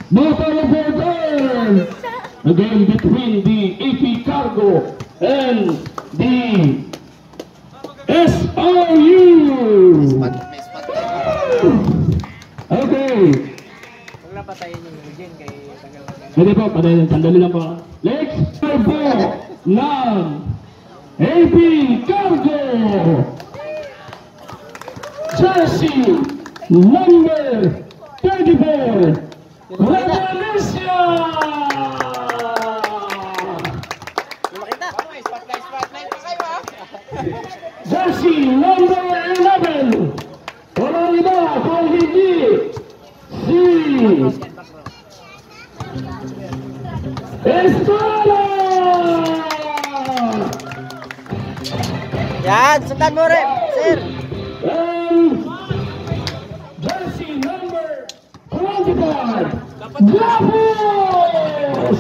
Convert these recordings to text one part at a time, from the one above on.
Motor again between the AP Cargo and the SRU. Okay. Hindi po, patayin. Sandali lang po. Let's go po ng AP Cargo. Jersey number 34. Revolution! Jersey number 11. Walang iba kung hindi si Estrada! Yan, sundan mo rin, sir. And jersey number 25. Gabos!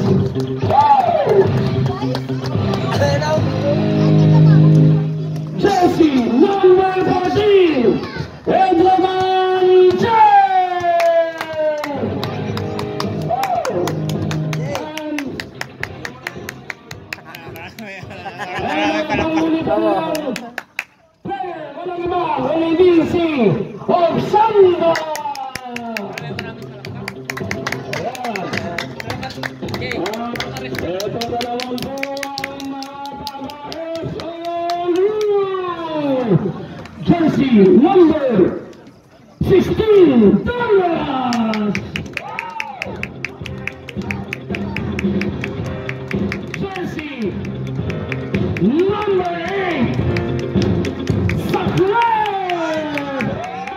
Jersey number 14. Edlaman J. Walang iba, walang DC of Sanda. Ito na naman po ang jersey number 16, Douglas. Jersey number 8, Saklan.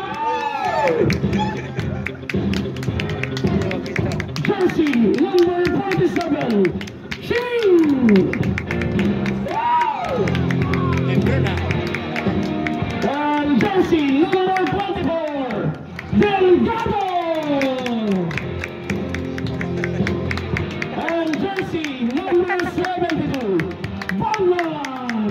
Jersey number 47, Ching. And jersey number 24, Delgado. And jersey number 72, Banglan.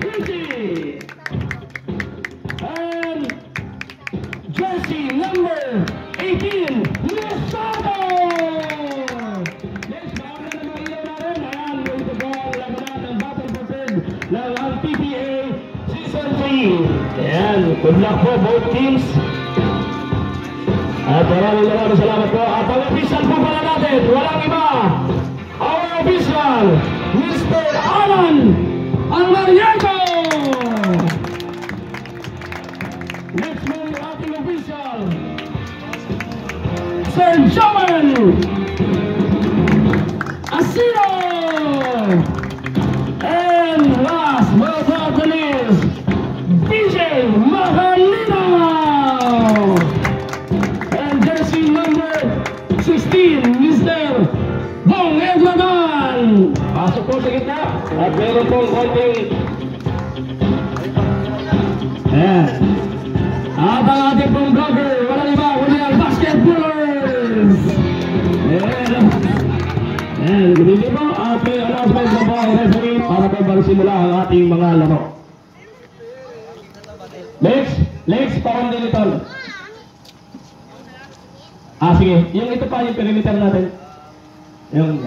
And jersey number 18, Lesado. Next, baka na naman ilaw natin. Ayan, going to go ang labanan ng Battle for Third ng LPPA Season 3. Ayan, good luck po both teams. At maraming salamat po. At ang official po pala natin, walang iba. Our official, Mr. Alan Almariaco. Next mo yung ating official, Sir Joel Asino. And last but not the least, DJ Mahalino. And jersey number 16, Mr. Bong Edlaman. Pasok po sa gitna. At meron pong konting at ang ating pong vlogger, walang iba kundi ang basketballers. Good evening po. At may announcement na po ang referee para po magsimula ang ating mga laro. Legs, pa-condiliton. Sige. Yung ito pa yung perimeter natin. Yung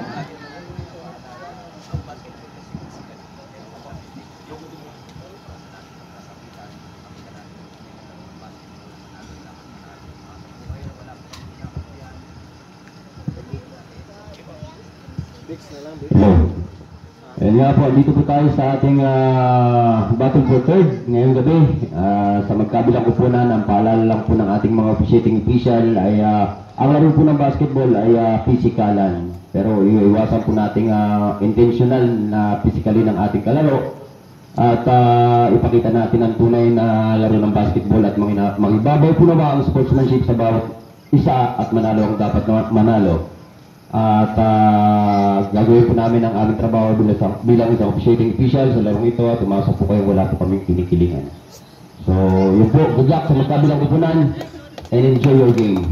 Ayan nga po, dito po tayo sa ating Battle for Third ngayong gabi. Sa magkabilang kupunan, ang paalala lang po ng ating mga officiating official ay ang laro po ng basketball ay pisikalan. Pero iwasan po nating intentional na physically ng ating kalaro. At ipakita natin ang tunay na laro ng basketball at magibabaw po naman ang sportsmanship sa bawat isa at manalo ang dapat manalo. At gagawin po namin ang aming trabaho bilang isang officiating official sa larong ito at umasok po kayo wala po kaming kinikilingan. So yun po, good luck sa magkabilang kupunan and enjoy your game.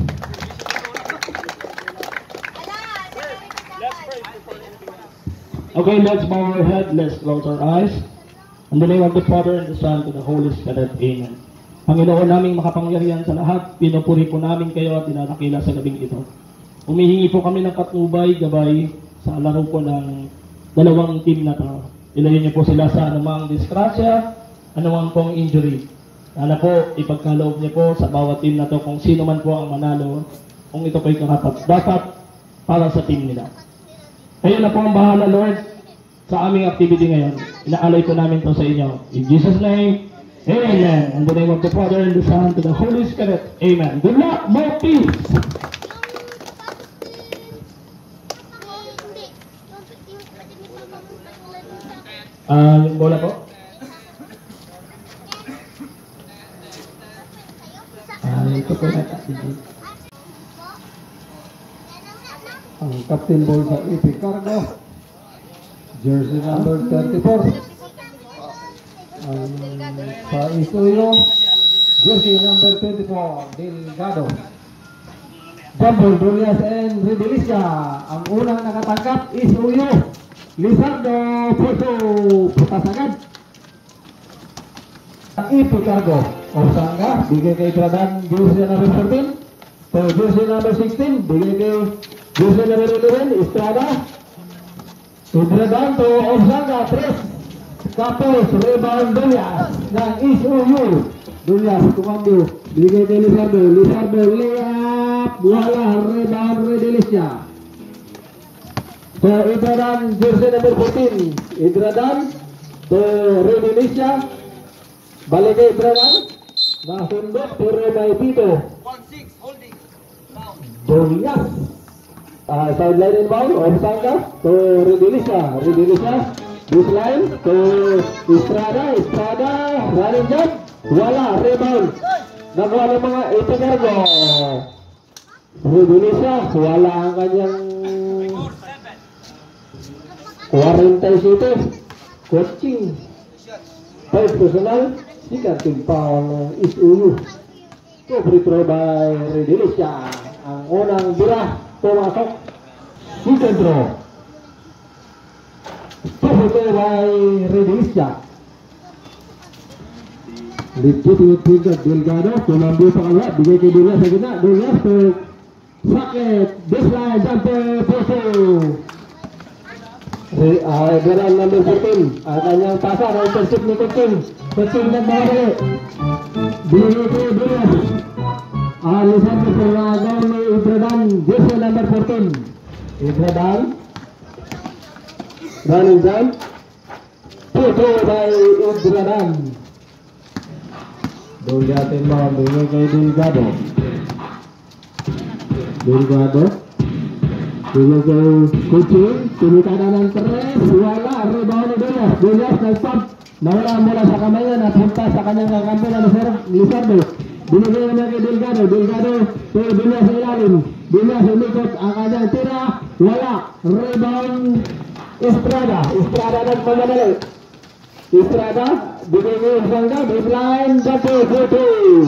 Okay, let's bow our head, let's close our eyes. In the name of the Father, and the Son, and the Holy Spirit, Amen. Panginoon naming makapangyarihan sa lahat, pinupuri po namin kayo at dinadakila sa gabing ito. Humihingi po kami ng patnubay, gabay sa laro po ng dalawang team na to. Ilayin niyo po sila sa anumang disgrasya, anumang pong injury. Sana po, ipagkaloob niyo po sa bawat team na to kung sino man po ang manalo, kung ito po'y karapat dapat para sa team nila. Kayo na po ang bahala, Lord, sa aming activity ngayon. Inaalay po namin to sa inyo. In Jesus' name, Amen. In the name of the Father, and the Son, to the Holy Spirit. Amen. Good luck, more peace. Yung bola po. Ito po na ang captain ball sa EP Cargo, jersey number 34. Ang sa Isuyo, jersey number 24, Delgado. Jumble, Dolias and Redelicia. Ang unang nakatangkap, Isuyo. Lizardo, Puso, putas agad. Ang EP Cargo, Osanga, bigay kay Tradan, jersey number 14. So, jersey number 16, bigay kay jersey number 11, Estrada. Tradan to Osanga, 3. Tapos, rebound Dolias ng Isuyo. Dolias, kumambyo. Bigay kay Lizardo. Lizardo, layup. Wala, rebound Redelicia. So, Idradan, jersey number 14. Idradan to Redelicia. Balik kay Idradan. Nasundot, pero may Tito. 1-6, holding. Dolias. Sideline inbound, Osanga to Redelicia. Redelicia. This line to Estrada, running jump, wala, rebound. Nagawa ng mga Itagargo. Redelicia, wala ang kanyang 47. Coaching. 5 personal, sikat pang Isuyo. So, free throw by Redelicia. Ang unang bira, pumasok. Second throw. Pagkakita by Redelicia. Lipit with Pigad Delgado. Kumambyo sa kanya. Bigay kay Dolias sa gina. Dolias to Sakit. Baseline. Jumper. Puso. Geran number 14. Ang kanyang pasa na intercept ni Kuching. Kuching nagmamali. Bigay kay Dolias. Alisan ko sa nagaw ni Ibradan. Jersey number 14. Ibradan. Running jump. Puto by Ibradan. Doliatin mo. Bigay kay Delgado. Delgado. Bigay kay Kuching. Tumitana ng 3. Wala. Rebound ni Dolias. Dolias nag-pump. Nawala mula sa kamay niya. Napunta sa kanyang kakampi na Lizardo. Binigay naman kay Delgado. Delgado to Dolias sa ilalim. Dolias umikot ang kanyang tira. Wala. Rebound Estrada. Estrada nagmamadali. Estrada. Bigay kay Osanga. Baseline. Dato. Puto.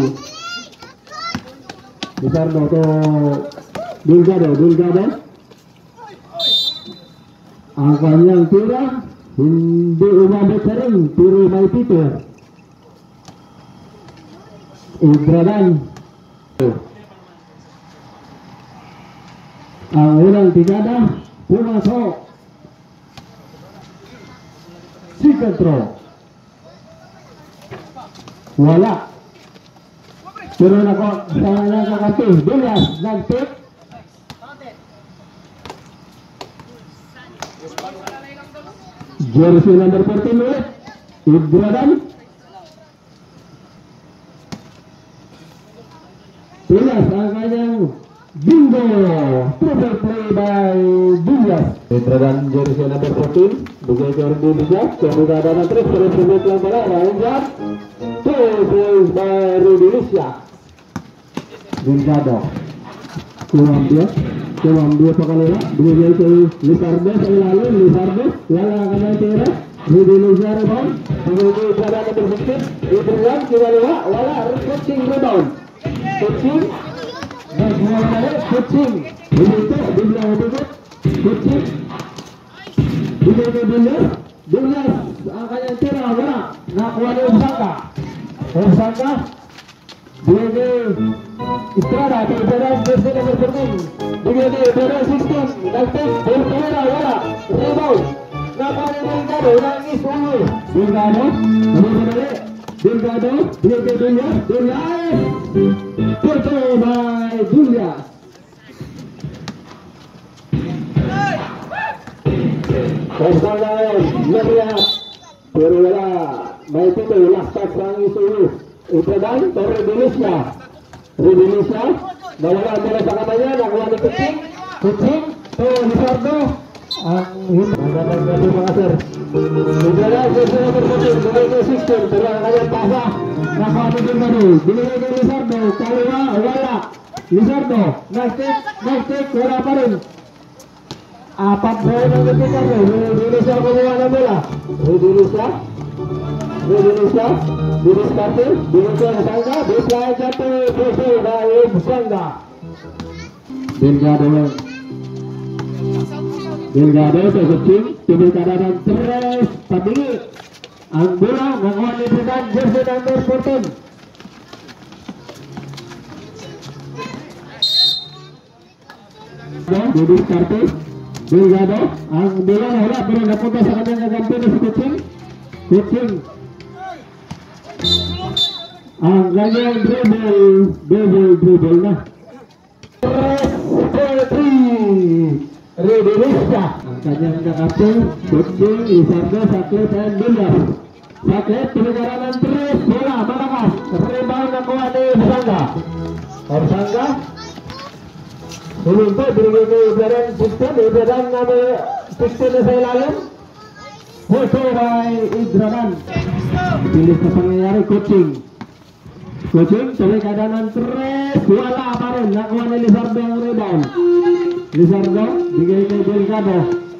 Lizardo to Delgado. Delgado. Ang kanyang tira hindi umabot sa ring. Tiro may Tito. Ibradan. Ang unang tigada pumasok. Second throw. Wala. Pero nako sa nakakati. Dolias nag-tip. Jersey number 14 ulit. Ibradan. Dolias ang kanyang bingo. Triple play by Dolias. Ibradan jersey number 14. Bigay kay Redelicia. Kumugada ng 3. Pero subit lang pala. Ryan Jack. 2 points by Redelicia. Delgado. Kumambyo pa kanila. Binigay kay Lizardo sa ilalim. Lizardo. Wala ka ng tira. Redelicia rebound. Bigay kay Ibradan number 16. Ibradan kinaliwa. Wala. Coaching rebound. Coaching. Nagmamali. Coaching. Binito. Bigla umikot. Coaching. Bigay kay Dolias. Dolias. Ang kanyang tira. Wala. Nakuha ni Osanga. Osanga. Bigay kay Estrada. Kay Ibradan. Jersey number 14. bigay kay Brother 16, nag-take, Volterra, wala, rebound, nakuha ni Delgado, nangis ulo, Delgado, Delgado, bigay kay Julius, Porto by Julius. Pasangan, melihat, pero wala, may pito, last touch nangis ulo, Ipedan, Torre Delisya, nawala mula sa kamay niya, nakuha ni Kuching, to Lizardo, ang magandang gabi mga sir. Ibigay ko sa number 14, bigay ko 16, pero ang kanyang pasa, nakuha ni Delgado, binigay ko Lizardo, kaliwa, wala, Lizardo, nag-take, wala pa rin. Apat ba yun ang nagtikan mo, Redelisya kumuha na mula, Redelisya, Dinis Carter, Dinis Sangga, baseline jatuh, Boso dari Sangga. Delgado sa kucing, tubig kanan tres, tabingi. Ang bola nakuha ni Bridan, jersey number 14. Dinis Carter, Delgado, ang bola wala, pero napunta sa kanyang kagampi na si Kucing. Ang kanyang dribble na. 3-3. Redelisya. Ang kanyang kakapin, Kucing, Lizardo, Saklit, and Bilyas. Saklit, pinagaranan 3, bola, malakas. Rebound na kuha ni Sangga. Sangga. Sulinto, binigay kay Iberan 16. Iberan na may 16 na sa ilalim. Puso by Idranan. Bilis na pangyayari, Kucing, tuloy kanan tres, wala pa rin, nakuha ni Lizardo ang rebound. Lizardo, bigay kay Delgado,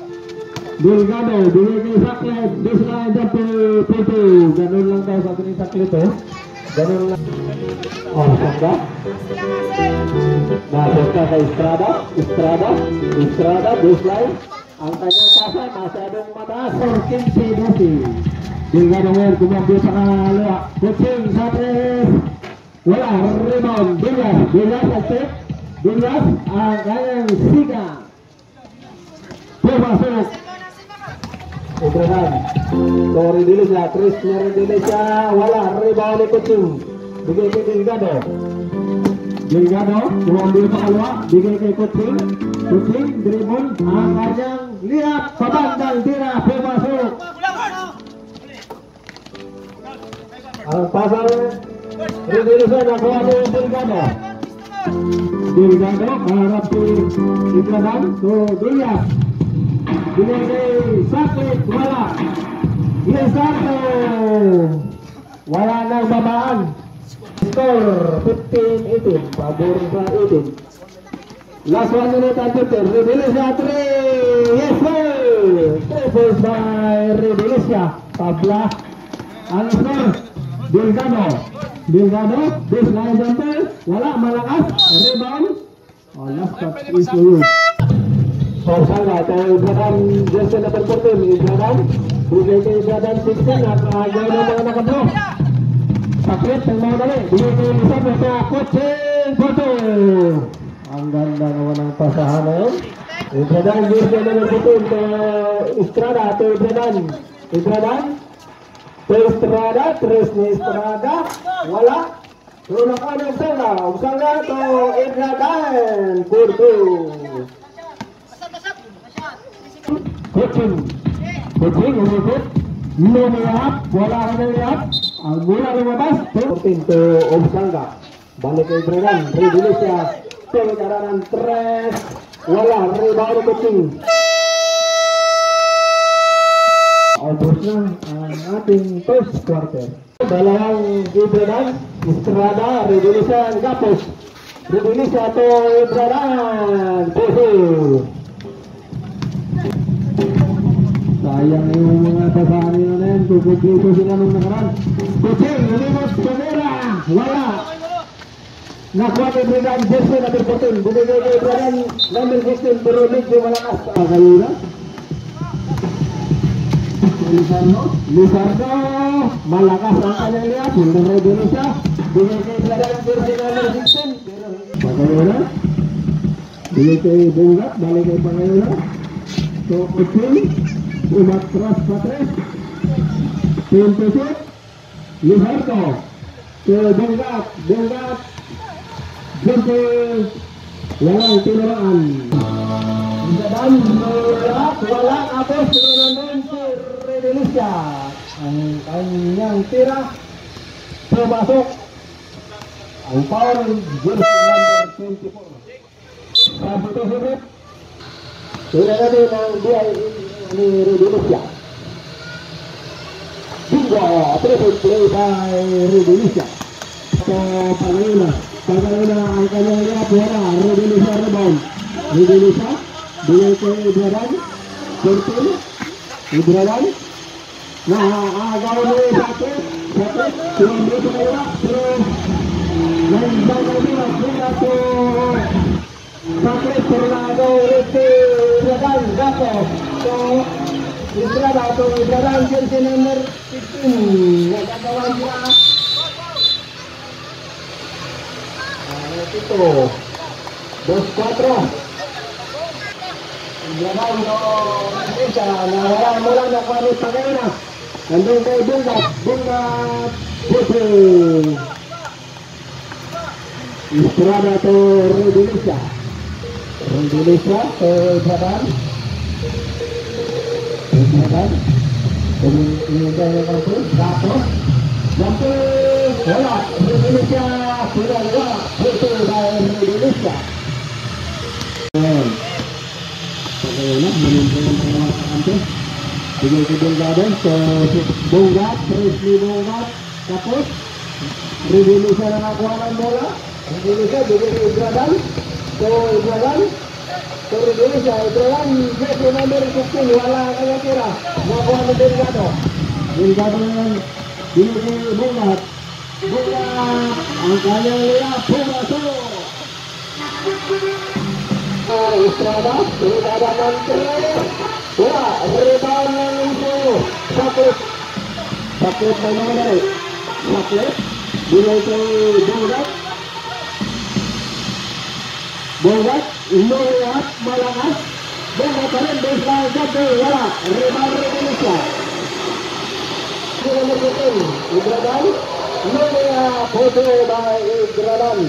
bigay kay Saklet, baseline jump to ganun lang tayo sabi ni Saklet, ganun lang. Sangga, napunta kay Estrada, baseline, ang kanyang pasa, masyadong mataas, 15-12. Delgado ngayon, kumambil sa kaliwa, Kucing, sa tres, wala, rebound, Bilyas, ang kanyang siga. Pumasok. Ibrahan, Torre Delisya, Chris Delisya, wala, rebound ni Kucing. Bigay kay Delgado, kumambil sa kaliwa, bigay kay Kucing, dribble, ang kanyang lihat, pabandang tira, pumasok. Ang pasang Redelisya nakuha ni Delgado, harap si Ibrahan, to Bilyas, bigay kay Saklit, wala, Lizardo, wala nang babaan. Score 15-18, pabor sa 18. Last 1 minute and 15, Redelisya 3, yes sir, 3 points by Redelisya, tabla ang score. Delgado, baseline jumper, wala, malakas, rebound, last touch is to you. Sangga, tayo Ibrahan, jersey number 14, Ibrahan, bigay kay Ibrahan 16, at agaw na mga nakablo. Saklit, ang mga dali, bigay kay Lizardo sa Kucing, Porto. Ang ganda naman ng pasahan na yun. Ibrahan, jersey number 14, to Estrada, to Ibrahan, Estrada, tres ni Estrada, wala. Tulak ka ng Sangga to Ibrahan, Porto. Kucing, umikot, lumayap, wala ka ng layap, ang mula lumabas, 14 to Sangga. Balik kay Ibrahan, Redelisya, pagkaranan tres, wala, rebound ni Kucing. Albos na ang ating first quarter. Dalawang Ibrahan, Estrada, Redelisya, Gapos. Redelisya to Ibrahan, Puso. Sayang yung mga pasahan nila na yan, tupupuso sila nung nakaraan. Kucing, lumimos, kamera, wala. Nakuha ni Ibrahan, jersey number 14. Bumigay kay Ibrahan, number 16, pero medyo malakas. Kayo na? Lizardo, malakas ang kanyang lihat, hindi ready siya. Bigay kay Ibrahan, jersey number 16. Pagkayo na? Bigay kay Bungat, balik kay Pangayula. So, Kuching, umatras patres. Pintusip, Liharto. Ke Bungat, Jumpe, walang tinuraan. Dan walang apos naman si Redelisya. Ang kanyang tira pumasok. Ang power jersey number 24. Sabi ito higit. Sila natin ang dia ni Redelisya. Bingo! Triple play by Redelisya. So, Pangayula ang kanyang lihat wala. Redelisya rebound. Redelisya. Bigay ko Ibradan. Kurtin. Ibradan. Agaw mo yung sakit. Sumambi ko na iba. Pero nandiyan na nila. Sila to sakit. Pero agaw ulit si Ibradan. Gato. So Ibradan jersey number 15. Nagagawan sila. Ito 2-4. Ibradan no Indonesia. Nawala mula na kami Pangayula. Nandun kay Bungat Putre. Estrada to Redelisya to Ibradan. Inintay na kasi Gato. Sampai wala Redelisya sudah wala. Putre by Redelisya. Pagkakala, menunjukkan pengawas kampus. Bigay ke Delgado, so Bungat, Presley Bungat, tapos Redelisya na nakuha ng bola. Redelisya, bigay ke Ibradan, so Ibradan, jersey number 15, wala kaya tira. Nakuha ng Delgado. Delgado naman, bigay ke Bungat. Ang kanyang lihat, pumasok. Estrada nanti wah rebound yang itu sakit mana dari sakit bila itu Bungat melihat malangas Bungat kalian bisa jadi wala rebound Indonesia nomor 10 Ibradan melihat foto by Ibradan.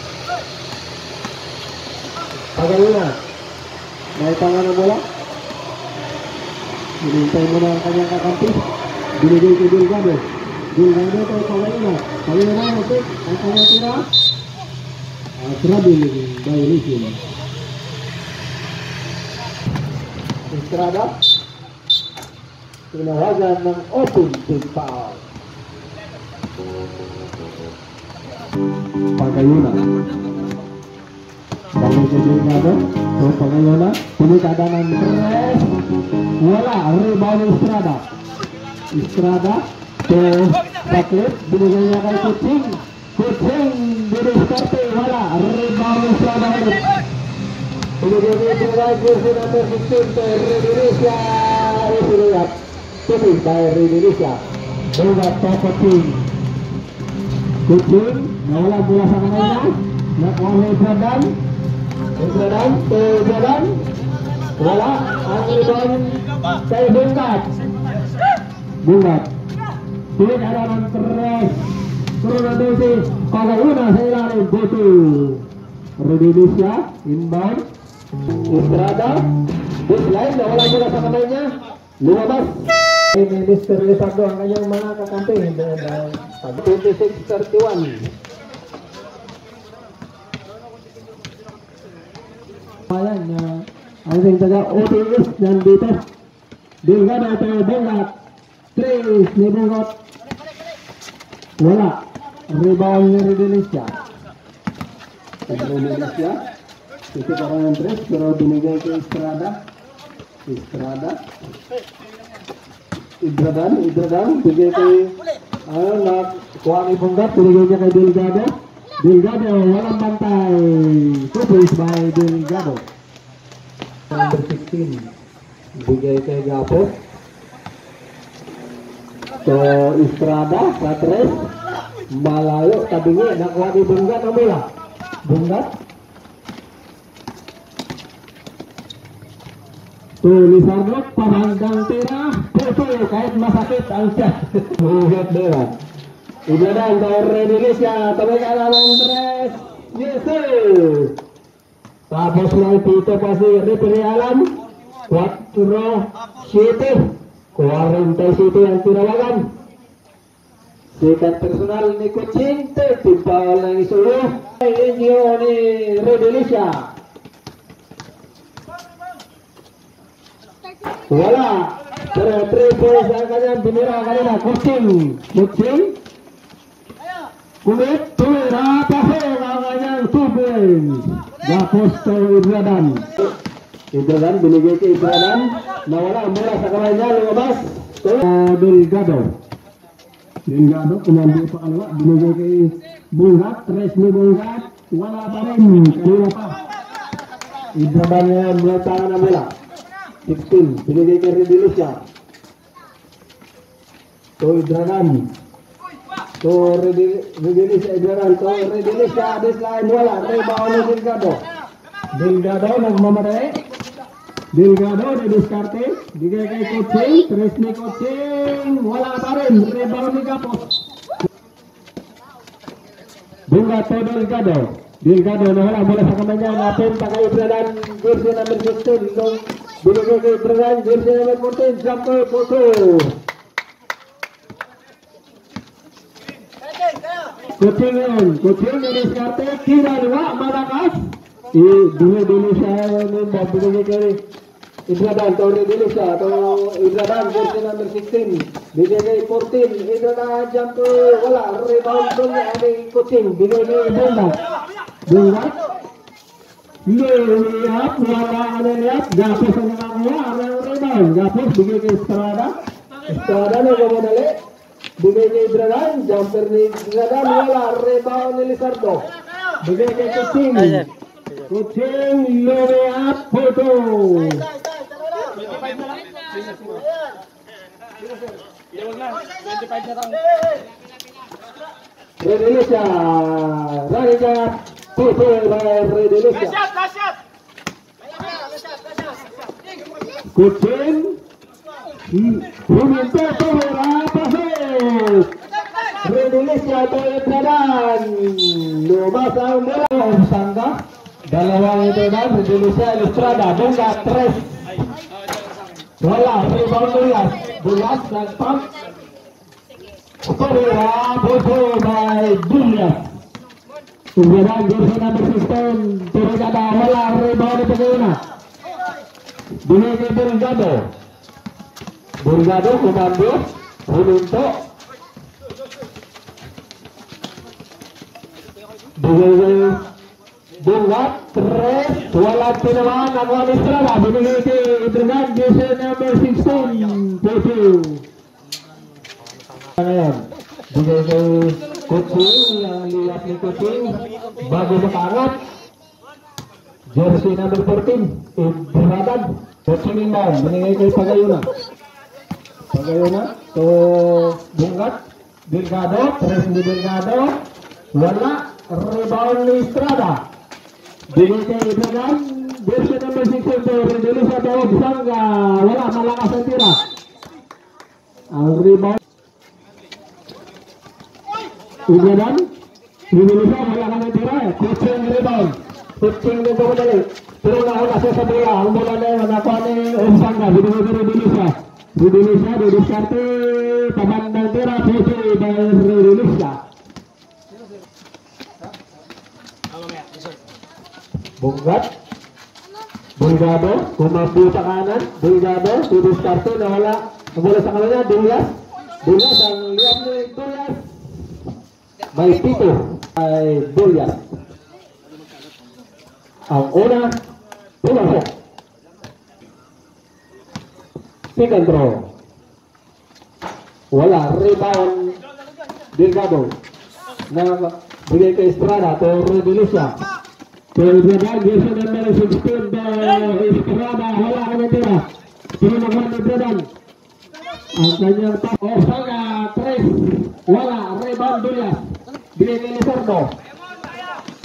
Pagayula, may tangan ng bola. Hinintay mo na ang kanyang kakampi. Binigay kay Delgado. Delgado kay Pagayula. Pagayula na ang kanyang tira. Trouble violation. Estrada. Tinawagan ng offensive foul. Pagayula. Balik ke Delgado, so Pangayula, penikanan press, wala, rebound Estrada, ke Saklit, binigaynya kay Kuching, didiskarte, wala, rebound Estrada, binigaynya kay jersey number 15, ke Redelisya, lihat, tulis by Redelisya, Bungat ke Kuching, nawala bola sa kanila, nakuha Ibradan, wala, ang rebound kay Bungat, tuwid ada ng tres, turun na doon si Pagayula sa ilalim, buto, Redelisya, inbound, Estrada, baseline, nawala mula sa kamay niya, lumabas, may Mr. Lizardo ang kanyang mga kakampi, 26-31. Ayan, ang sing taga OTS nandito. Delgado tayo Bungat. 3 ni Bungat. Wala. Rebound ni Redelisya. Ito parang 3 pero binigay kay Estrada. Ibradan bigay kay kuha ni Bungat, binigay niya kay Delgado, walang bantay. Two-place by Delgado. Number 16. Bigay kay Gapo. So, Estrada, Patres. Malayo, tabingi. Nakuha ni Bungat ang bola. Bungat. Tulisan pamandang tira, puto kahit masakit ang siya. Ugat doon. Ibadan, ready siya, tabay ka lang ng tres. Yes sir! Tapos lang dito pa si referee Alan. 4-7. 47 ang tinawagan. Second personal ni Kuching, 30 foul ng isulo. Inyo ni Redelicia. Wala. Pero 3 points ang kanyang binira kanina. Kuching. Kumit. Tuwira. Pasok ang kanyang 2 points. Gapos to Ibradan. Ibradan, binigay kay Ibradan. Nawala ang bola sa kamay niya. Lumabas. Delgado. Kumandi pa kalawa. Binigay kay Bungat. Tres ni Bungat. Wala pa rin. Kanina pa. Ibradan niya mulatangan ang bola. 16. Binigay kay Redelicia. Ibradan. Redelicia Ibradan. Redelicia. Baseline. Wala. Rebound ni Delgado. Delgado nagmamadali. Delgado na diskarte. Bigay kay Kuching. Tres ni Kuching. Wala pa rin. Rebound ni Gapos. Bunga to Delgado. Delgado na wala bola sa kamay niya. Napunta kay Ibradan. Jersey number 16. Binigay kay Ibradan. Jersey number 14. Jumper photo. Kuching yun. Kuching na diskarte. Kinalwa. Malakas. Dulu siya binigay kay Ibradan, Redelicia, Ibradan, jersey number 16, bigay kay 14, Ibradan, jumper, wala, rebound doon niya, Kuching, bigay kay Bungat, liyap, wala ka na liyap, Gapos ang nakakuha, ang rebound, Gapos, bigay kay Estrada na gamadali, bigay kay Ibradan, jumper ni Ibradan, wala, rebound ni Lizardo, bigay kay Kuching, lowe up, photo. Redelicia, Raja, photo by Redelicia. Kuching, Huminto, pasok. Redelicia to Ibradan, lumabas ang bola, Sangga. Dalawang ito na, Redelicia, Estrada, Bunga, tres. Wala, rebound Bulas, nagpump. Torera, photo by Julius. Ibradan, jersey number 16, Torregada, wala, rebound ito kayo na. Binigay Delgado. Delgado, kumando, Huminto. Binigay Bungat, tres, wala tinamaan ang mga Estrada, binigay kay Ibradan, jersey number 16, photo. Ngayon, bigay kay Kuching, ang liyap ni Kuching, bago makaangat, jersey number 14, Ibradan, Kuching inbound, binigay kay Pagayuna, to Bungat, Delgado, tres ni Delgado, wala, rebound ni Estrada. Bigay kay Ibradan, jersey number 16 to Redelicia to Sangga, wala, malakas ang tira. Ang rebound Ibradan, Redelicia, wala ka ng tira. Kuching rebound, Kuching din pumadali. Pero nauna siya sa bola, ang bola na yun, nakuha ni Sangga, binigay kay Redelicia. Redelicia, didiskarte, pamandang tira, photo by Redelicia. Bungat, Delgado, kumambu sa kanan, Delgado, didiskarte, nawala, ang bola sa kanan niya, Dulyas, ang liyap ni Dulyas, may pito, ay Dulyas. Ang una, pumasok. Second throw. Wala, rebound, Delgado, na bigay kay Estrada, to Redelicia. Ibradan, jersey number 16, Estrada, wala ka ng tira. Pinamakuha ni Ibradan. Ang kanyang Sangga, tres, wala, rebound Dulyas. Binigay ni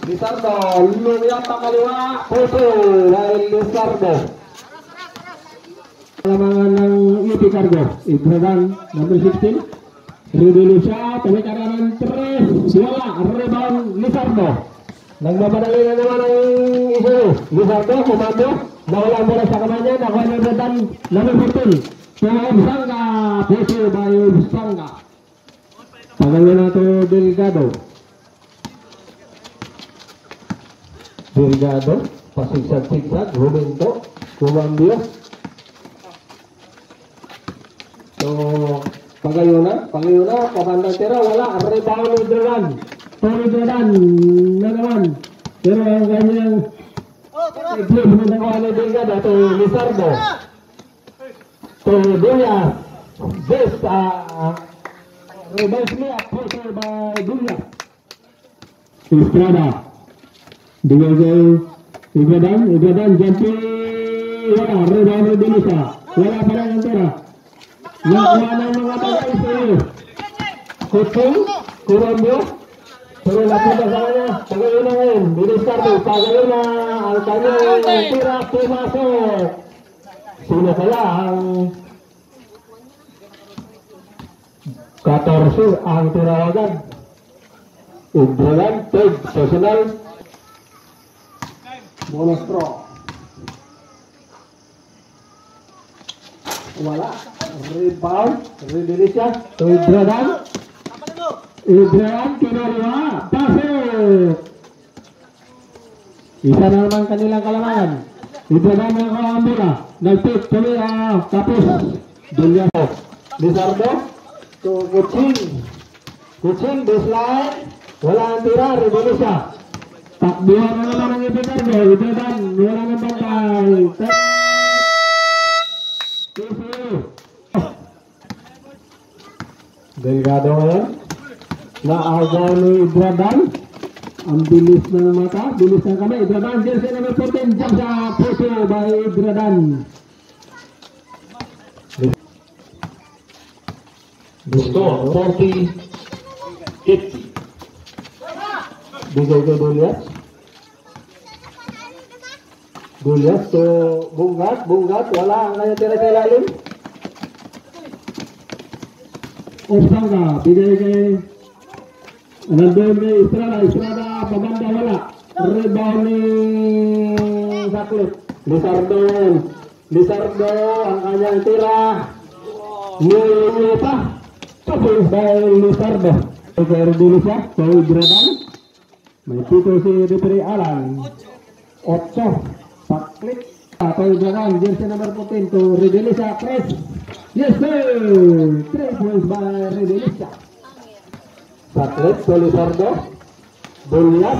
Lizardo, lumiyap ang kaliwa, photo dahil Lizardo. Kalamangan ng UP Cargo, Ibradan, number 16. Ridili siya, tawid kanan 3, wala, rebound Lizardo. Nagmamadali na naman ang iso. Lizardo, kumando, nawala mo na sa kamay niya, nakuha ng Ibradan, number 14. Tuhob Sangga, puso by Sangga. Pagawin na ito Delgado. Delgado, pasigsag-sigsag, Ruminto, Kumambio. So, pagayuna, kabandang tira, wala, rebound ni Dradan. Tony Dradan, na naman. Pero ang kanyang i-flip na nakuha ni Delgado, ito Lizardo. So, Duya, this, reverse me up, pressure by Duya. Estrada. Ibradan, jumping, wala, rebound ni Delisa. Wala pa lang ang tira. Nakuha ng mga bagay sa iyo. Kutsing, Kurambyo. Pero napunta sa kanya. Pagayon na ngayon. Biniskardo. Pagayon na ang kanyang tira. Pumasok. Sino kaya ang 14 ang tirawagan? Ibradan, third, personal. Bonus throw. Wala. Rebound. Ridili siya. So, Ibradan, kinaliwa. Pasok. Isa na naman kanilang kalamangan. Ibradan ng Kaambula. Nagpit. Tuloy. Tapos. Dulyano. Lizardo. So, Kutsing. Baseline. Wala ang tira. Ridili siya. Takbuhan na naman ang Ibradan. Ibradan. Wala ng bangkay. Delgado ngayon. Naagaw ni Ibradan. Ang bilis ng mata, bilis ng kamay. Ibradan, jersey number 14, jump sa puso by Ibradan. Score 40-50. Bigay kay Dulyas to Bungat, wala ang kanya tira sa ilalim. Sangga, bigay kay nandun kay Estrada, pabanda wala. Rebound ni Saklit. Lizardo, ang kanyang tira. Niyo pa. Tapos dahil Lizardo. Kaya dulu siya, so Ibradan. May pito si Referee Alan. 8. Saklit. Atau Ibradan, jersey number 14 to Redelisa press. Yes sir! 3 points by Redelisa. Saklit to Lizardo. Dulyas.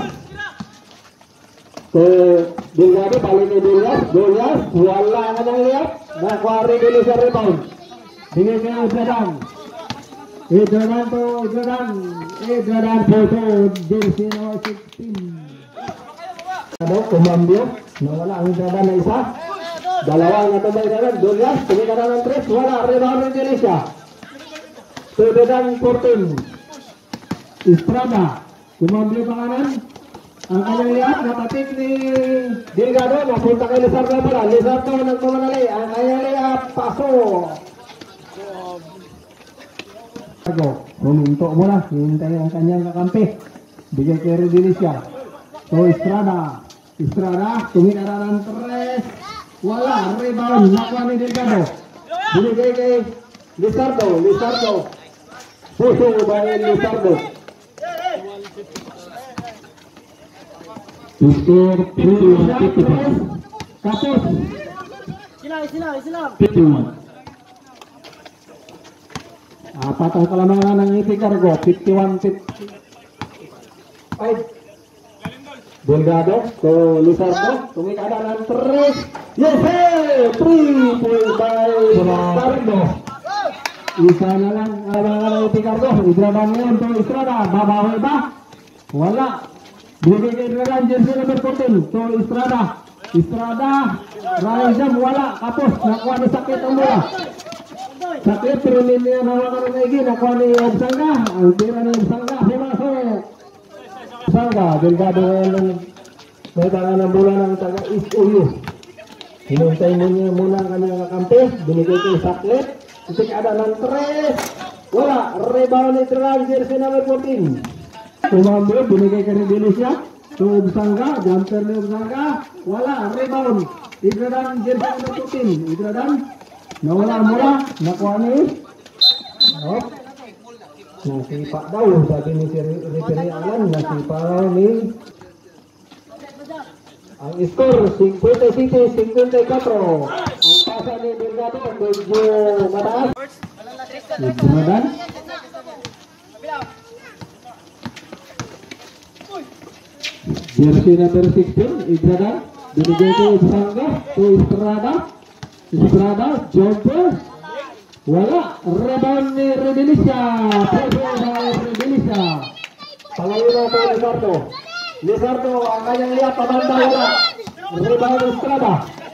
To Delgado, balik ni Dulyas. Wala ka nang lihat. Nakuha Redelisa rebound. Bigay kay Ibradan. Ibradan po to jersey number 16. Kumambyo, nawala ang Ibradan na isa. Dalawang natambay na lang, Dulyas, tumika na ng 3, wala, rebound ng Delisa. Ibradan 14. Estrada, kumambyo pa kanan. Ang kanyang lihat, napatik ni Delgado, napunta kay Lizardo pala. Lizardo nagmamanali, ang kanyang lihat, paso. Huminto mo na, hintay ang kanyang kakampi. Bigay kay Delisa. So Estrada, tumira ng 3, wala, rebound, nakuha ni Delgado. Binigay kay Lizardo, puso by Lizardo. Score 51-51. Kapos. Silang. 51. Apat ang kalamangan ng UP Cargo, 51-55. Delgado, to Lizardo, tumika na ng 3. Yes, hey! 3 points by Lizardo. Isa na lang ang mga UP Cargo. Ibradan ngayon to Estrada, babawi ba? Wala. Bigay kay Ibradan, jersey number 14 to Estrada. Ryan Jam, wala. Kapos, nakuha ni Sakit ang mula. Sakit, pero niya nawakan ng Igi, nakuha ni Obsanga. Ang tira ni Obsanga, pumasok. Sangga, Delgado ngayon may tangan ng bola ng taga East Uyo. Hinintay mo niya muna ang kanyang kakampi. Binigay kay Saklit. Titik ada ng 3. Wala. Rebound ni Trans. Jersey number 14. Tumambil. Binigay kay Redelisya. To Ubsangga. Jumper ni Ubsangga. Wala. Rebound. Idradan. Jersey number 14. Idradan. Nawala mula. Nakuha ni. Oh. Nasipa daw. Sabi ni si Referee Alan. Nasipa daw ni. Ang skor 57-54. Ang pasa ni Delgado medyo mataas. Idradan. Jersey number 16 Idradan. Binigay kay Ubsangga. To Estrada. Estrada jumper. Wala. Rebound ni Redelisya. Pressure by Redelisya. Pangalawa na ito Lizardo. Lizardo ang kanyang lihat pamanda wala. Rebound Estrada.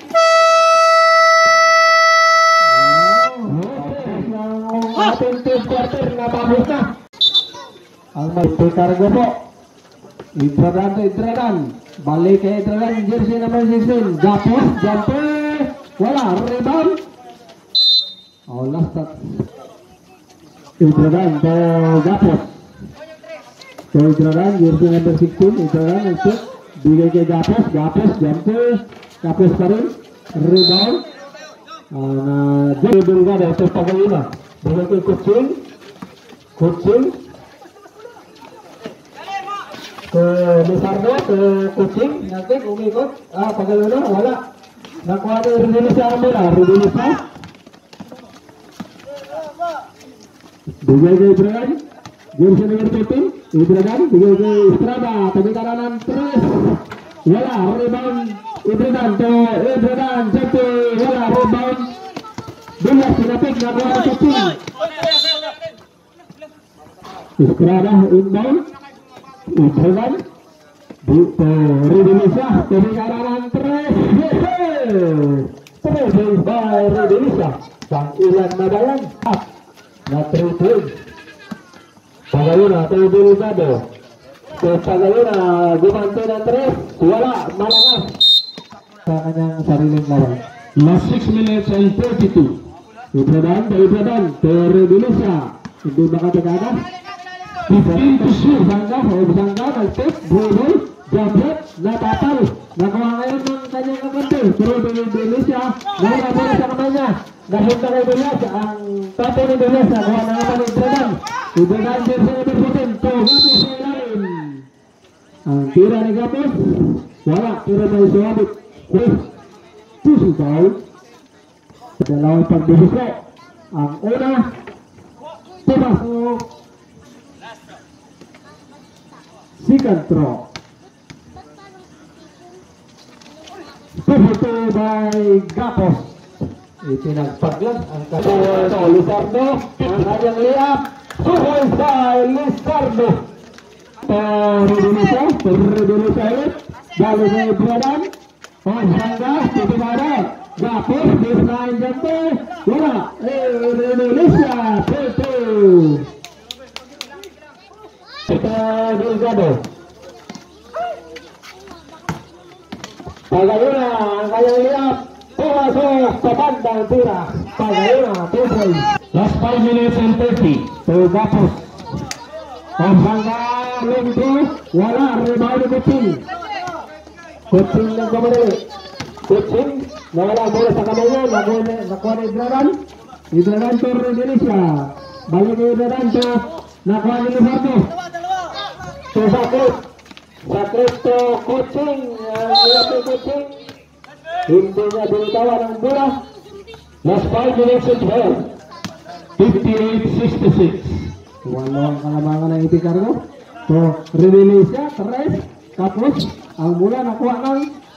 Ating third quarter natapos na. Ang may kargo po. Idradan to Idradan. Balik kay Idradan. Jersey number 16. Gapos. Jumper. Wala. Rebound. Oh, last shot. Idradan to Gapos. So Idradan, jersey number 16. Idradan untuk bigay kay Gapos. Gapos jumper. Gapos pa rin. Rebound. Jadi Delgado ito Pagayuna. Bigay kay Kuching. Kuching. Ke Lizardo. Ke Kuching. Nanti umikot. Pagayuna. Wala. Nakuha ni Redelisya ang bola. Redelisya. Bigay kay Idradan. Jersey number 15. Idradan. Bigay kay Estrada. Tapi kanan 3. Wala. Rebound. Idradan to Idradan. Jumper. Wala. Rebound. Bola sinapik. Nakuha ni Kuching. Estrada inbound. Idradan. Redelisya. Tapi kanan 3. Pressure by Redelisya. Sang Ilan Madayan. Na 3-3. Pagayuna to Delgado. So Pagayuna gumante ng 3. Wala. Malakas. Sa kanyang sariling lawan. Last 6 minutes and 32. Idradan to Idradan. To Redelisya. Hindi makatagana. 15-2. Ubsangga. Ubsangga. Nag-tip. Dribble. Jump. Natapal. Nakuha ngayon ng kanyang kakampi. Pero Redelisya. Nawala muna sa kamay niya. Napunta kay Delias. Ang tapo ni Delias. Nakuha na naman Idradan. Idradan jersey number 14. To Gapos sa ilalim. Ang tira ni Gapos. Wala. Tira na isumabit. Pusigaw. Dalawang pagbibiso. Ang una. Pumasok. Second throw. Puputo by Gapos. Itinagpaglag ang katuwa to Lizardo. Ang kanyang liap. Suhoy by Lizardo. Redelisya. Redelisya ulit. Galing sa Idradan. Ubsangga. Titigada. Gapos. Baseline jumper. Wala. Redelisya. Puto. Ito Delgado. Pagayuna ang kanyang liap. Pumasok sa bandang tira. Pagayuna. 2 points. Last 5 minutes and 30. To Gapos. Ubsangga. Lingko. Wala. Rebound ni Kuching. Kuching nagkamadali. Kuching. Nawala bola sa kamay niya. Nakuha ni Idradan. Idradan to Redelisya. Balik ni Idradan to nakuha ni Lizardo. To Saklit. Saklit to Kuching. Lihat to Kuching. Hindi niya binitawan ang bola. Last 5 minutes and 12. 58-66. Walong kalamangan ng Itikargo. So, Redelisya, 3. Tapos, ang bola nakuha ng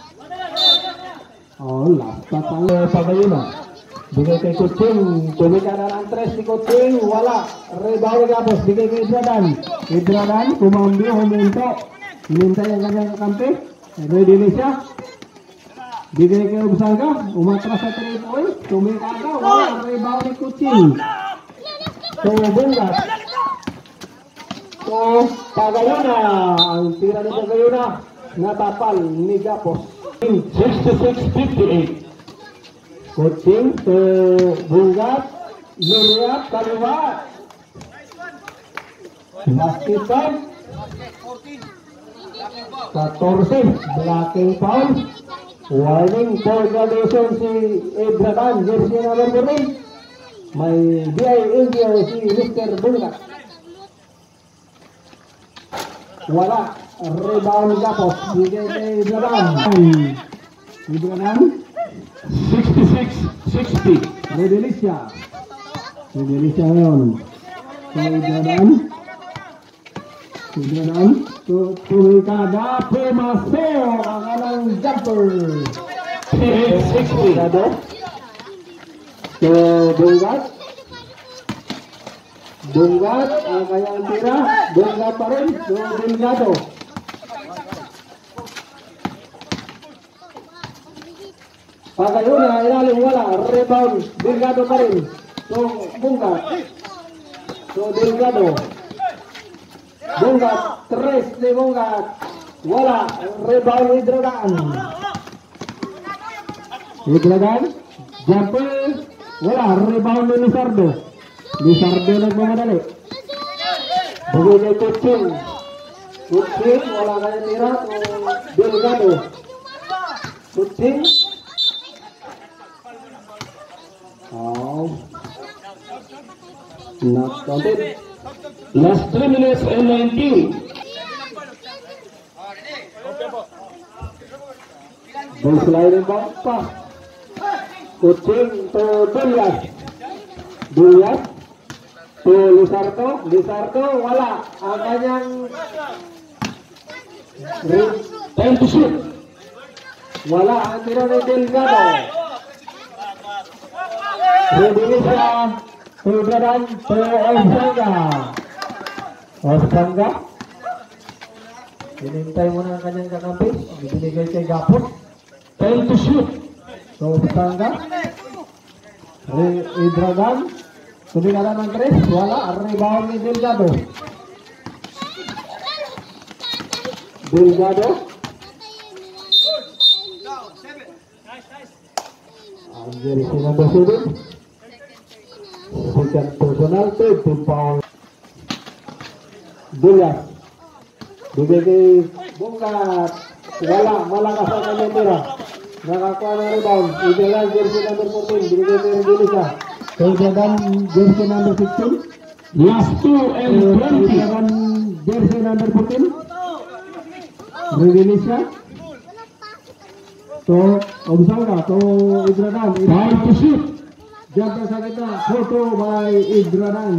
last shot ang Pagayuna. Bigay kay Kuching. Tumikan na ng 3 si Kuching. Wala. Rebound ni Gapos. Bigay kay Idradan. Idradan, kumambi, huminto. Hinintay ang kanyang kakampi. Redelisya. Bigay kay Ubsangga. Umatras sa 3 points. Tumikada. Wala. Rebound ni Kuching. So, Bungas. So, Pagayuna. Ang tira ni Pagayuna. Natapal ni Gapos. 66-58. Coaching to Bungat, Liliap, kaliwa. Basket time. 14, blocking foul. Warning for graduation si Ebradan, jersey number 14. May BI Indio si Mr. Bungat. Wala, rebound Gapos, bigay kay Ebradan. Ebradan, 66-60. Redelicia. Redelicia ngayon. So, Ebradan, Tumikada, Pumaseo, ang anang jumper. 60. Gado. So, Bungat. Bungat, ang kanyang tira. Bungat pa rin. So, Delgado. Pagayon na, ilalim wala. Rebound. Delgado pa rin. So, Bungat. So, Delgado. Bungat. Tres ni Bungat. Wala. Rebound Hidradan. Hidradan. Jumper. Wala. Rebound ni Lizardo. Lizardo nagmamadali. Bugay Kuching. Kuching. Wala kaya tira. Delgado. Kuching. Oh. Not counted. Last 3 minutes and 19. Baseline bounce pass. Kuching to Dulyas. Dulyas to Lizardo. Lizardo wala. Ang kanyang Time to shoot. wala. Ang tira ni Delgado. Redelicia to Ebradan to Osanga. Osanga. Hinintay mo na ang kanyang kakampi. Ibinigay kay Gapos. Time to shoot. So, Osanga. Ebradan. Tumingala ng tres. Wala. Rebound ni Delgado. Delgado. Ang jersey number 7. Second personal, third team foul. Dulyas. Bigay kay Bungat. Wala. Malakas ang kanyang tira. Nakakuha ng rebound. Idealan jersey number 14. Bigay kay Redelicia. Ebradan jersey number 16. Last 2 and 20. Ebradan jersey number 14. Redelicia. So, Obsanga. So, Ebradan. Time to shoot. Jumper sa kita. Photo by Ebradan.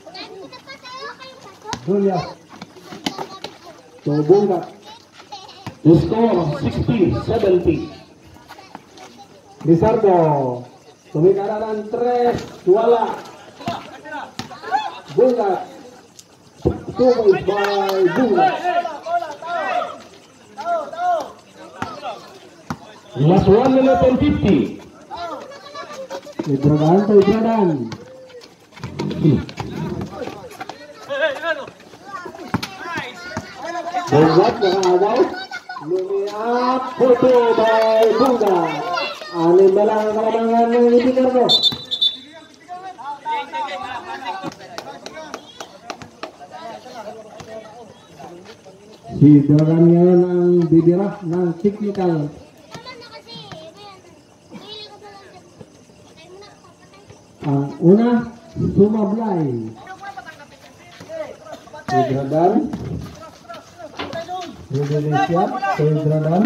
Dulyas. So, Bungat. The score 60-70. Lizardo. Tumikara ng tres. Wala. Bungat. Two points by Bungat. Last 1 minute and 50. Ebradan to Ebradan. Bungat nakaagaw. Lumiap. Photo by Bungat. Anim na lang ang kalamangan ng Lipicardo. Si Doran ngayon ang bibira ng technical. Ang una, sumablay. Ebradan. Redelicia. Ebradan.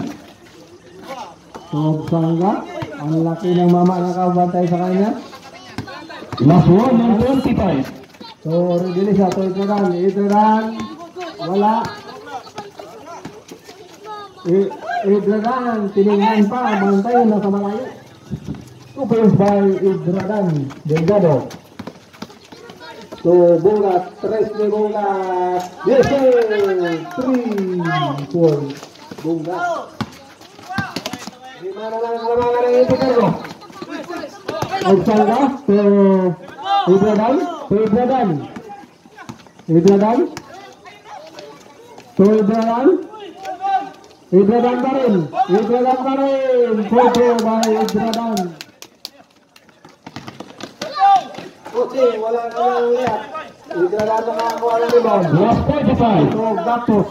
Obsanga. Ang laki ng mama nakabantay sa kanya. Last 1 and 25. So, Redelicia to Ebradan. Ebradan. Wala. Ebradan. Tinignan pa. Bantay na sa malayo. 2 points by Ebradan. Delgado. So, Bungat. Tres ni Bungat. Yes, 3 points. Bungat. Gimana lang ang kalamangan ng Lipicardo? Obsanga to Ebradan. To Ebradan. Ebradan. To Ebradan. Ebradan pa rin. Ebradan pa rin. Photo by Ebradan. Kutsing, wala na lang ulit. Idradan na makakuha ng rebound. Last 45. So, Gatos.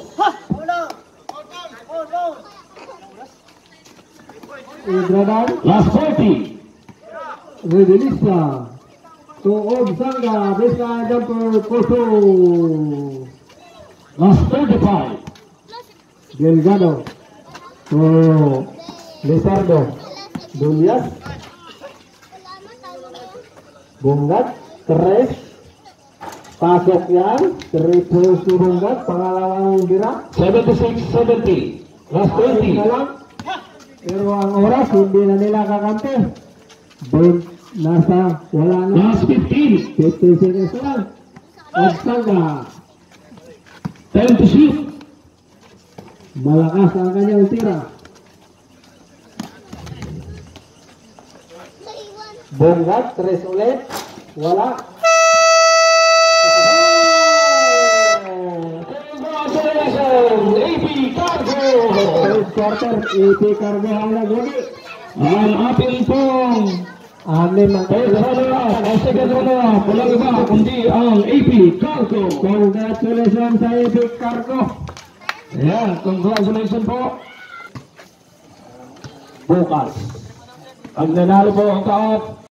Idradan. Last 40. Redelista. So, Sangga. Bisa jumper Koso. Last 35. Delgado. So, Lizardo. Dulias. Bunggat. Tres. Pasok yan. Triple si Bunggat. Pangalawang bira. 76-70. Last 20. Na lang. Pero ang oras, hindi na nila kakampi. Nasa, wala na. Last 15. 50 seconds lang. Sangga. Time to shoot. Malakas ang kanyang tira. Bonggat, tres ulit. Wala. Congratulations, AP Cargo. First quarter, AP Cargo ang naglagi. Ang ating pong Anim ang second runner, walang iba kundi ang AP Cargo. Congratulations sa AP Cargo. Ayan, congratulations po. Bukas, pag nanalo po ang kaot,